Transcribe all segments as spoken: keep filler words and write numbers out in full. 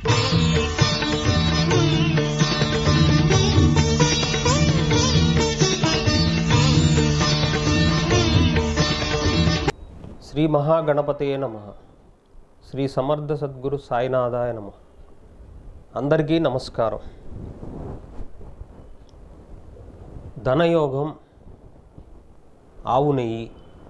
శ్రీ మహాగణపతయే నమః. శ్రీ సమర్థ సద్గురు సాయినాథాయ నమః. అందరికీ నమస్కారం. ధనయోగం, ఆవు నెయ్యి.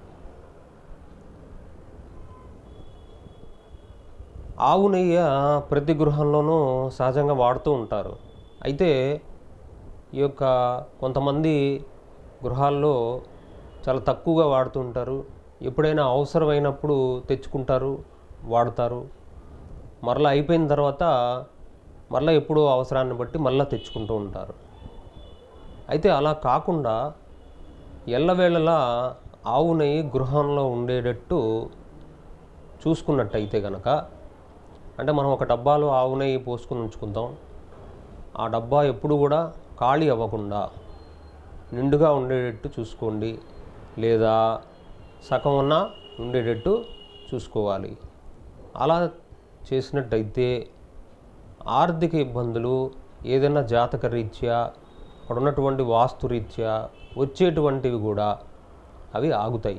ఆవు నెయ్యి ప్రతి గృహంలోనూ సహజంగా వాడుతూ ఉంటారు. అయితే ఈ యొక్క కొంతమంది గృహాల్లో చాలా తక్కువగా వాడుతూ ఉంటారు. ఎప్పుడైనా అవసరమైనప్పుడు తెచ్చుకుంటారు, వాడతారు. మరలా అయిపోయిన తర్వాత మరలా ఎప్పుడో అవసరాన్ని బట్టి మళ్ళీ తెచ్చుకుంటూ ఉంటారు. అయితే అలా కాకుండా ఎల్లవేళలా ఆవు నెయ్యి గృహంలో ఉండేటట్టు చూసుకున్నట్టయితే కనుక, అంటే మనం ఒక డబ్బాలో ఆవు నెయ్యి పోసుకుని ఉంచుకుందాం. ఆ డబ్బా ఎప్పుడు కూడా ఖాళీ అవ్వకుండా నిండుగా ఉండేటట్టు చూసుకోండి, లేదా సగం ఉన్నా ఉండేటట్టు చూసుకోవాలి. అలా చేసినట్టయితే ఆర్థిక ఇబ్బందులు, ఏదైనా జాతక రీత్యా, అక్కడ ఉన్నటువంటి వాస్తు రీత్యా వచ్చేటువంటివి కూడా అవి ఆగుతాయి.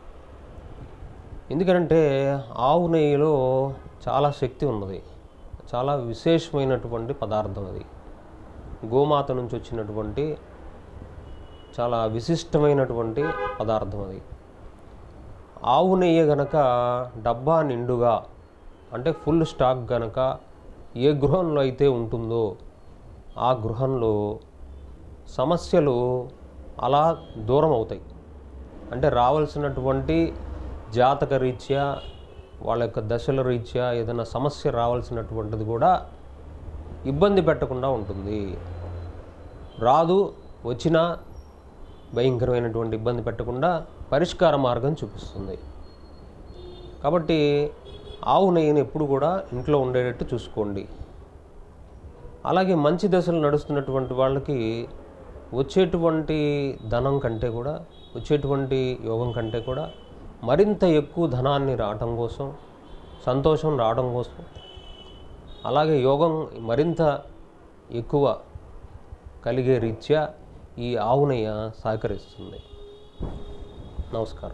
ఎందుకంటే ఆవు నెయ్యిలో చాలా శక్తి ఉన్నది, చాలా విశేషమైనటువంటి పదార్థం. అది గోమాత నుంచి వచ్చినటువంటి చాలా విశిష్టమైనటువంటి పదార్థం. అది ఆవు నెయ్యి గనక డబ్బా నిండుగా, అంటే ఫుల్ స్టాక్ గనక ఏ గృహంలో అయితే ఉంటుందో ఆ గృహంలో సమస్యలు అలా దూరం అవుతాయి. అంటే రావాల్సినటువంటి జాతక రీత్యా, వాళ్ళ యొక్క దశల రీత్యా ఏదైనా సమస్య రావాల్సినటువంటిది కూడా ఇబ్బంది పెట్టకుండా ఉంటుంది. రాదు, వచ్చినా భయంకరమైనటువంటి ఇబ్బంది పెట్టకుండా పరిష్కార మార్గం చూపిస్తుంది. కాబట్టి ఆవు నెయ్యిని ఎప్పుడు కూడా ఇంట్లో ఉండేటట్టు చూసుకోండి. అలాగే మంచి దశలు నడుస్తున్నటువంటి వాళ్ళకి వచ్చేటువంటి ధనం కంటే కూడా, వచ్చేటువంటి యోగం కంటే కూడా మరింత ఎక్కువ ధనాన్ని రావటం కోసం, సంతోషం రావడం కోసం, అలాగే యోగం మరింత ఎక్కువ కలిగే రీత్యా ఈ ఆవు నెయ్యి సహకరిస్తుంది. నమస్కారం.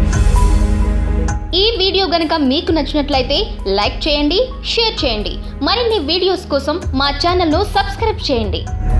ఈ వీడియో గనుక మీకు నచ్చినట్లయితే లైక్ చేయండి, షేర్ చేయండి. మరిన్ని వీడియోస్ కోసం మా ఛానల్ను సబ్స్క్రైబ్ చేయండి.